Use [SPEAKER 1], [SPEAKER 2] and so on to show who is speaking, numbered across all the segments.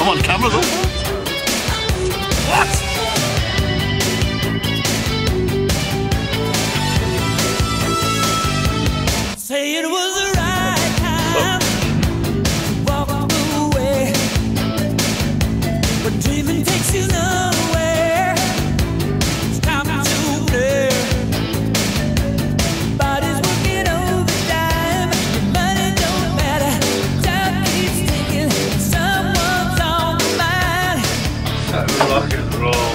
[SPEAKER 1] I'm on camera though. What?
[SPEAKER 2] Say it was the right time to walk away, but dreaming takes you nowhere. It's time to play. Body's working overtime, money don't matter. Time keeps ticking, someone's on the mind.
[SPEAKER 1] Rock and roll.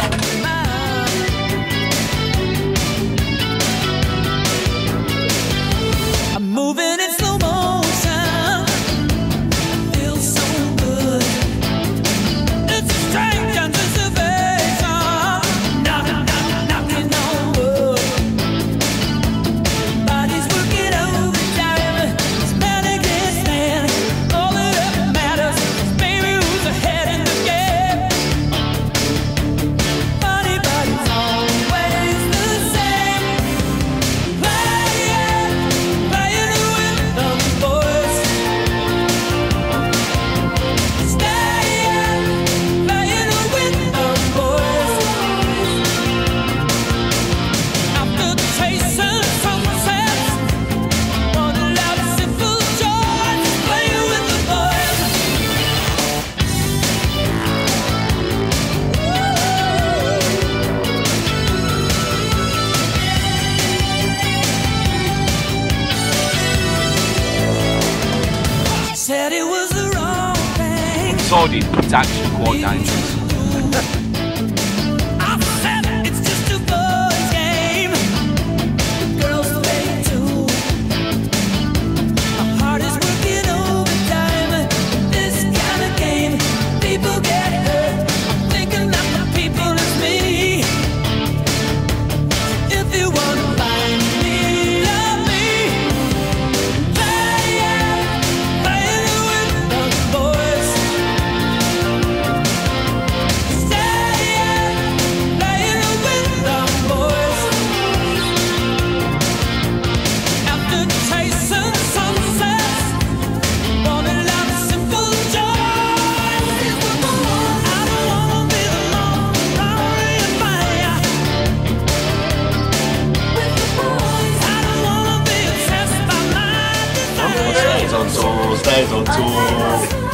[SPEAKER 2] Moving in slow motion, feels so good. It's a strange anticipation, knocking on wood. Body's working overtime, this man can't stand. All that ever matters is baby who's ahead in the game. Funny, but it's always the same. Said it was the wrong thing.
[SPEAKER 3] Sordid, it's actually quite dangerous.
[SPEAKER 2] I said it's just a boys' game. Girls play too. My heart is working overtime. This kind of game, people get hurt. I'm thinking that the people is me. If you wanna find me, love me.
[SPEAKER 1] Stays on tour.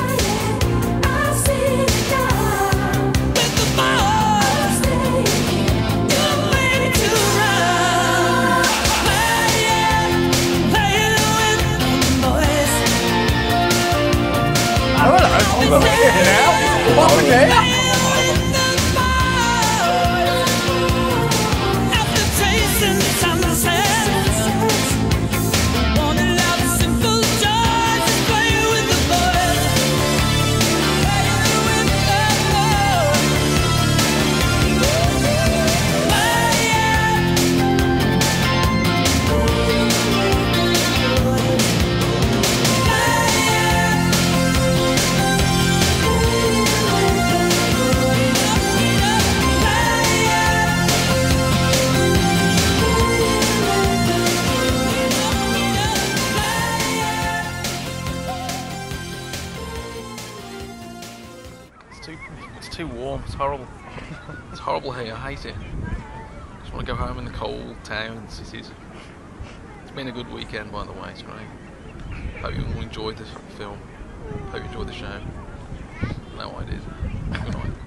[SPEAKER 3] It's too warm, it's horrible. It's horrible here, I hate it. I just want to go home in the cold town and cities. It's been a good weekend, by the way, tonight. Hope you all enjoyed this film. Hope you enjoyed the show. No, I did. Good night.